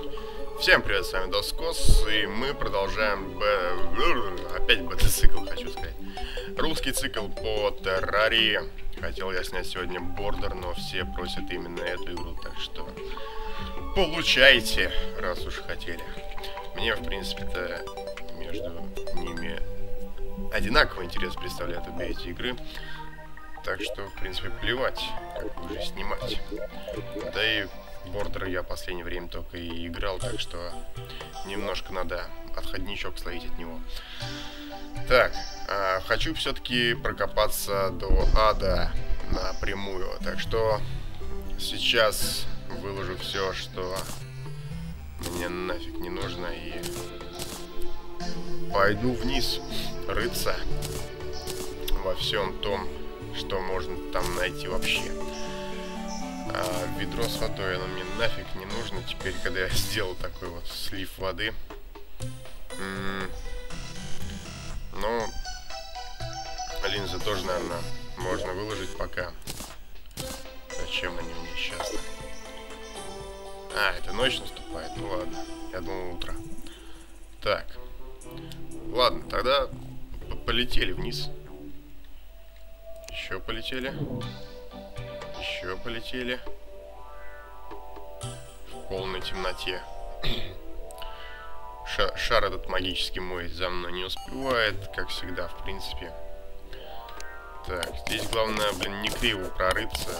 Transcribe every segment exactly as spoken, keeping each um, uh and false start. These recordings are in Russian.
Всем привет, с вами Доскос, и мы продолжаем б... опять бета-цикл, хочу сказать. Русский цикл по Террарии. Хотел я снять сегодня Бордер, но все просят именно эту игру, так что получайте, раз уж хотели. Мне, в принципе-то, между ними одинаковый интерес представляют обе эти игры. Так что, в принципе, плевать, как уже снимать. Да и Бордер я в последнее время только и играл, так что немножко надо отходничок словить от него. Так, а, хочу все-таки прокопаться до ада напрямую. Так что сейчас выложу все, что мне нафиг не нужно, и пойду вниз рыться во всем том, что можно там найти вообще. А ведро с водой, оно мне нафиг не нужно теперь, когда я сделал такой вот слив воды. М-м- ну, линзы тоже, наверное, можно выложить пока. Зачем они мне сейчас? А, это ночь наступает, ну ладно, я думал утро. Так, ладно, тогда полетели вниз. Еще полетели. Еще полетели. В полной темноте. Ша шар этот магический мой за мной не успевает, как всегда, в принципе. Так, здесь главное, блин, не криво прорыться.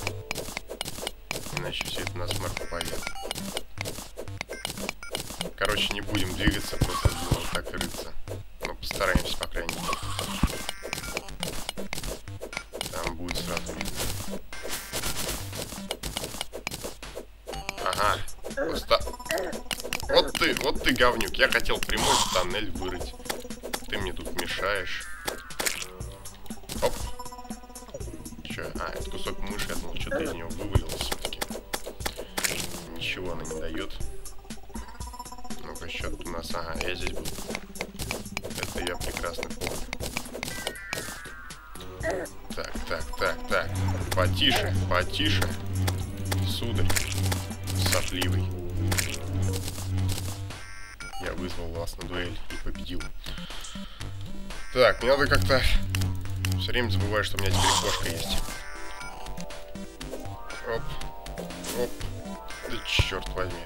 Иначе все это на смарку пойдет. Короче, не будем двигаться, просто вот так и рыться. Но постараемся, по крайней мере. Там будет сразу видно. Ага, просто... Вот ты, вот ты, говнюк. Я хотел прямой тоннель вырыть. Ты мне тут мешаешь. Оп. Че? А, это кусок мыши. Я думал, что-то из него вывалилось все-таки. Ничего она не дает. Ну-ка, счет у нас... Ага, я здесь был. Это я прекрасно помню. Так, так, так, так. Потише, потише. Сударь. Сопливый. Я вызвал вас на дуэль и победил. Так, мне надо как-то... Все время забываю, что у меня теперь кошка есть. Оп. Оп. Да черт возьми.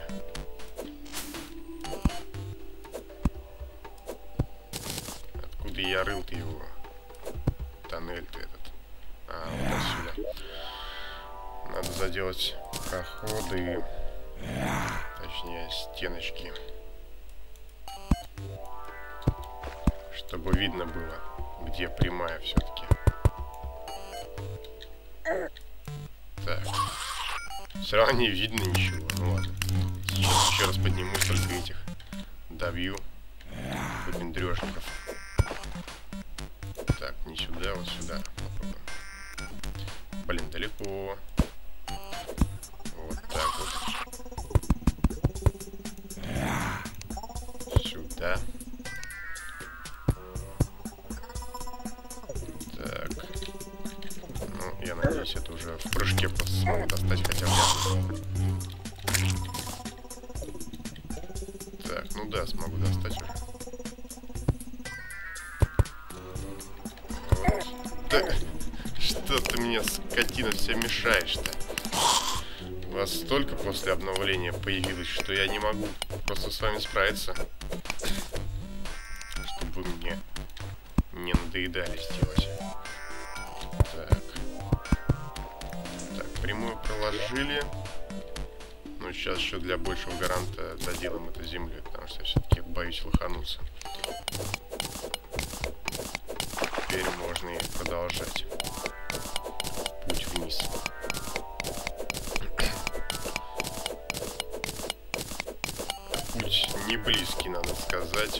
Откуда я рыл-то его? Тоннель-то этот. А, вот отсюда. Надо заделать проходы. Точнее, стеночки. Чтобы видно было, где прямая все-таки. Так. Все равно не видно ничего. Ну ладно. Сейчас еще раз поднимусь, только этих добью. Выпендрежников. Так, не сюда, вот сюда. Попробуем. Блин, далеко. Вот так вот. Сюда. Так. Ну, я надеюсь, это уже в прыжке просто смогу достать хотя бы. Так, ну да, смогу достать уже. Вот. Да, что ты мне, скотина, все мешаешь-то? У вас столько после обновления появилось, что я не могу просто с вами справиться. Чтобы вы мне не надоедали сделать. Так. Так, прямую проложили. Ну, сейчас еще для большего гаранта доделаем эту землю, потому что я все-таки боюсь лохануться. Теперь можно и продолжать путь вниз. Путь не близкий, надо сказать.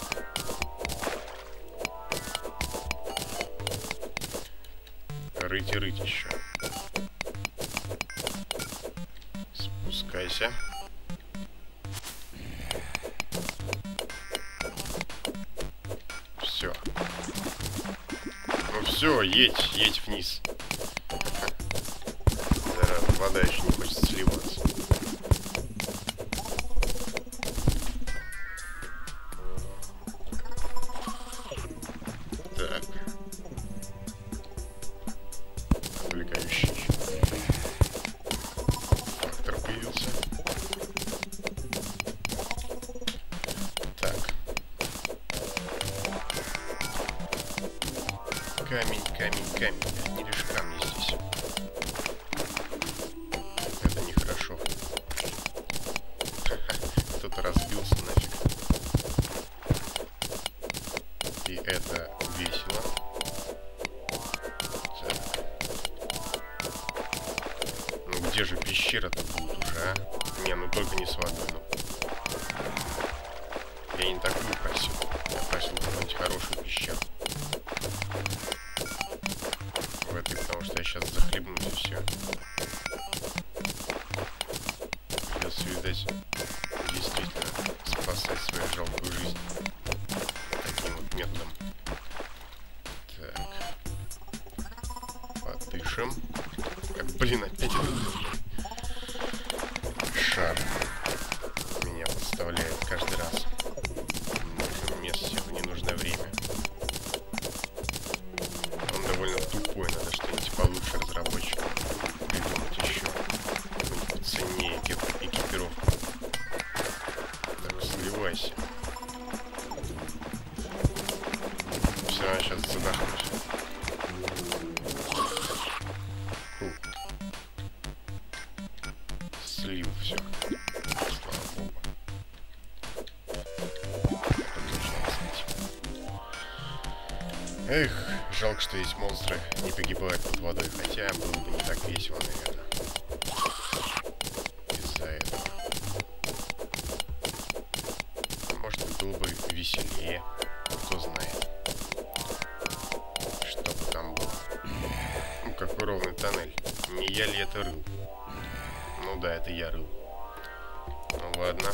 Рыть и рыть еще. Спускайся. Все. Ну все, едь, едь вниз. Вода еще не хочет сливаться. камень, камень, камень. Не лишь камни здесь. Это нехорошо. Кто-то разбился нафиг. И это весело. Так. Ну где же пещера-то будет уже, а? Не, ну только не с водой, ну. Я не такую просил. Я просил какую-нибудь хорошую пещеру. В этой, потому что я сейчас захлебнусь и все. Придется, видать, действительно спасать свою жалкую жизнь таким вот методом. Так. Подышим. Как, блин, опять шар меня подставляет каждый раз. В нужном месте, в ненужное время. Он довольно тупой, надо что-нибудь получше разработчикам придумать еще. Какую-нибудь поценнее экипировку. Так, сливайся. Все, я сейчас задохнусь. Фу. Слил все. Слава богу. Эх, жалко, что есть монстры, не погибают под водой, хотя было бы не так весело, наверное. Из-за этого. Может, было бы веселее, кто знает. Что бы там было. Ну, какой ровный тоннель. Не я ли это рыл? Ну да, это я рыл. Ну ладно.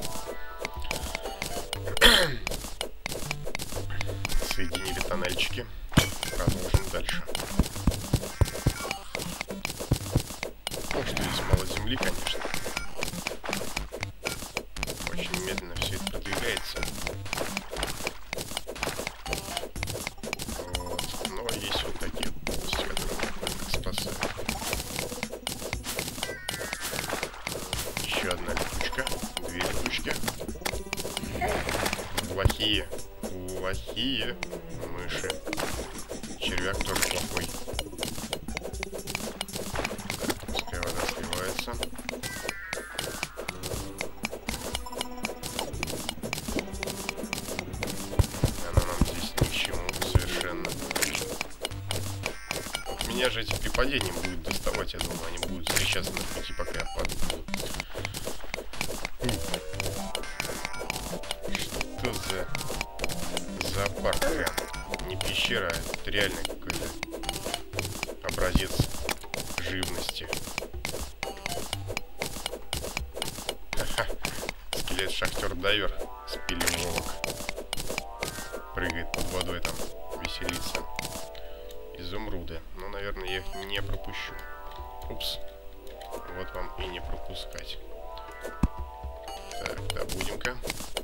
Соединили тоннельчики. Продолжим дальше. Ну, что здесь мало земли, конечно. Очень медленно все это продвигается. Вот. Но есть вот такие области, которые буквально спасают. Еще одна летучка. Две летучки. Плохие. Плохие мыши. Червяк тоже плохой. Так, пускай вода сливается. Она нам здесь ни к чему совершенно. Вот меня же эти при падении будут доставать, я думаю, они будут встречаться на пути, пока я падаю. Что за... зоопарк прям. Не пещера, а это реально какой-то образец живности. Ха-ха. Скелет шахтер-дайвер с пилеволок. Прыгает под водой там, веселится. Изумруды. Ну, наверное, я их не пропущу. Упс. Вот вам и не пропускать. Так, добудем-ка.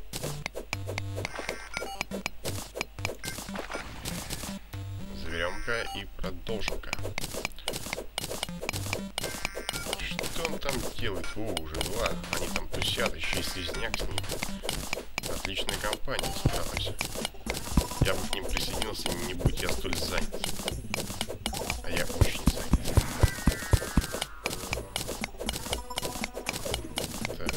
Заберем-ка и продолжим-ка. Что он там делает? О, уже два. Они там тусят, еще и слизняк с ним. Отличная компания осталась. Я бы к ним присоединился, не будь я столь занят. А я очень занят. Так.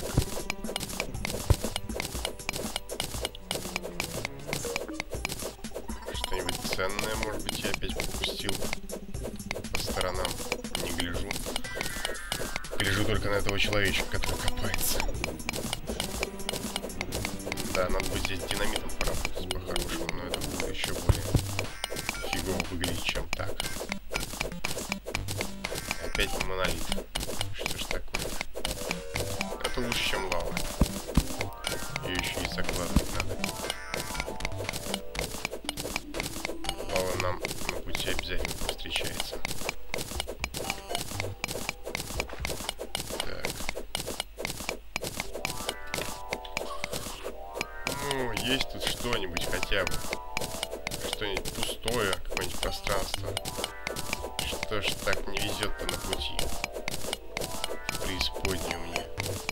Что-нибудь ценное, может быть, я опять пропустил. По сторонам не гляжу. Гляжу только на этого человечка, который копается. Да, надо бы здесь динамитом поработать по-хорошему, но это будет еще более фигово выглядеть, чем так. Опять монолит. Что ж такое? Это лучше, чем лава. Ее еще и закладывать надо. Лава нам на пути обязательно повстречается. Так. Ну, есть тут что-нибудь хотя бы. Что-нибудь пустое, какое-нибудь пространство. Что ж так не везет-то на пути? Преисподнюю мне.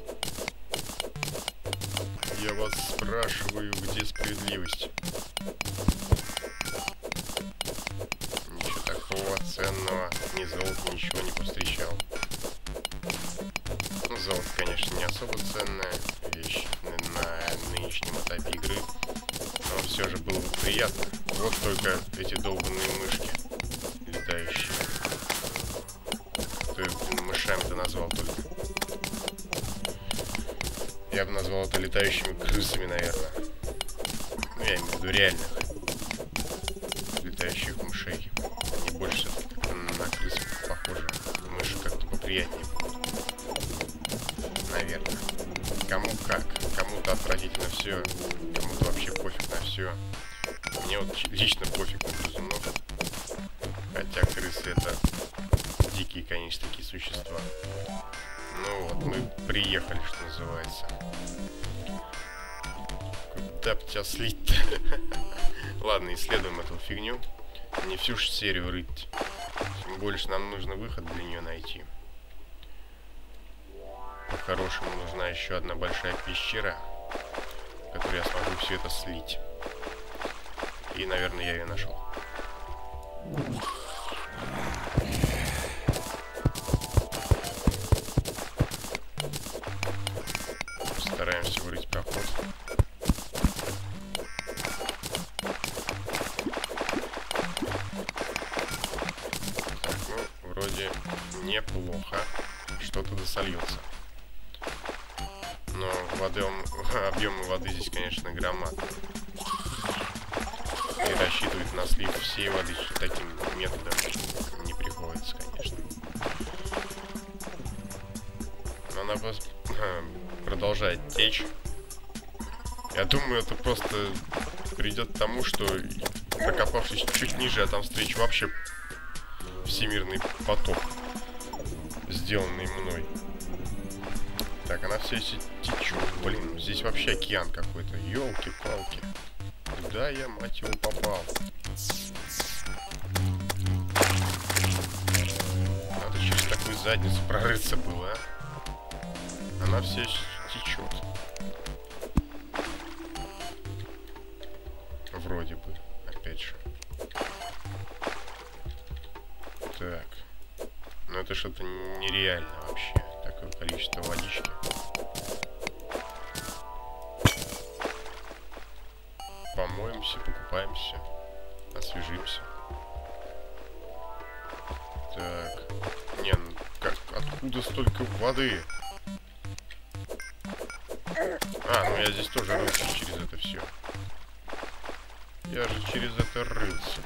Я вас спрашиваю, где справедливость? ни золота, ничего не повстречал. Ну, золото, конечно, не особо ценная вещь на нынешнем этапе игры. Но все же было бы приятно. Вот только эти долбанные мышки летающие. Кто их мышами-то назвал только? Я бы назвал это летающими крысами, наверное. Ну, я имею в виду реальных летающих мышей. Они больше на крыс похожи. Мыши как-то поприятнее будут. Наверное. Кому как. Кому-то отвратительно все, кому-то вообще пофиг на все. Мне вот лично пофиг на грызунов. Хотя крысы это дикие, конечно, такие существа. Ну вот, мы приехали, что называется. Куда бы тебя слить-то? Ладно, исследуем эту фигню. Не всю же серию рыть. Тем более, что нам нужно выход для нее найти. По-хорошему нужна еще одна большая пещера, в которой я смогу все это слить. И, наверное, я ее нашел. Стараемся вырыть проход. Так, ну, вроде неплохо. Что-то досольется. Но воды, объемы воды здесь, конечно, громадные. И рассчитывать на слив всей воды таким методом не приходится, конечно. Но она продолжает течь. Я думаю, это просто придет к тому, что, прокопавшись чуть ниже, я там встречу вообще всемирный потоп, сделанный мной. Так, она все еще течет. Блин, здесь вообще океан какой-то. Ёлки-палки. Куда я, мать его, попал? Надо через такую задницу прорыться было, а? Она все еще течет. Вроде бы, опять же. Так. Ну это что-то нереально вообще. Такое количество водички. Помоемся, покупаемся, освежимся. Так. Не, ну как, откуда столько воды? А, ну я здесь тоже рылся через это все. Я же через это рылся.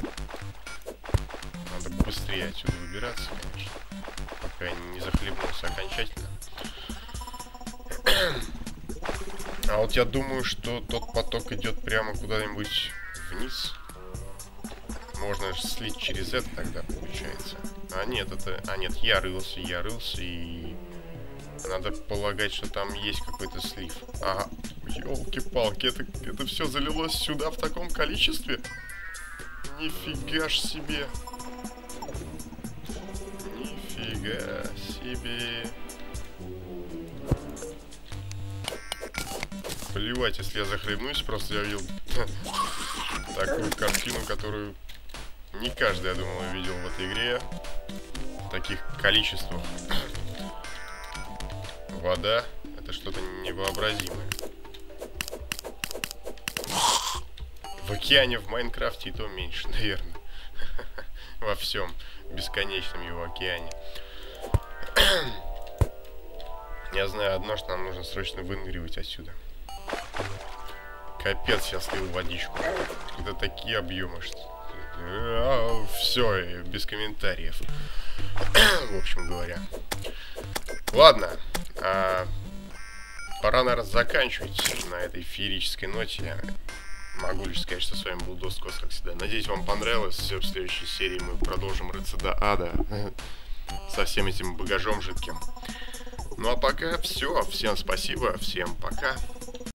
Надо быстрее отсюда выбираться, конечно. Пока я не захлебнулся окончательно. А вот я думаю, что тот поток идет прямо куда-нибудь вниз. Можно слить через это тогда, получается. А нет, это... А нет, я рылся, я рылся, и... Надо полагать, что там есть какой-то слив. Ага. Ёлки-палки, это, это все залилось сюда в таком количестве? Нифига ж себе. Нифига себе. Плевать, если я захлебнусь, просто я видел такую картину, которую не каждый, я думаю, видел в этой игре. В таких количествах. Вода — это что-то невообразимое. В океане в Майнкрафте и то меньше, наверное. Во всем бесконечном его океане. Я знаю одно, что нам нужно срочно выныривать отсюда. Капец, я слил водичку. Это такие объемы, что... Все, без комментариев. В общем говоря. Ладно. А, пора, наверное, заканчивать на этой феерической ноте. Могу лишь сказать, что с вами был Доскос, как всегда. Надеюсь, вам понравилось. Все, в следующей серии мы продолжим рыться до ада. Со всем этим багажом жидким. Ну а пока все. Всем спасибо. Всем пока.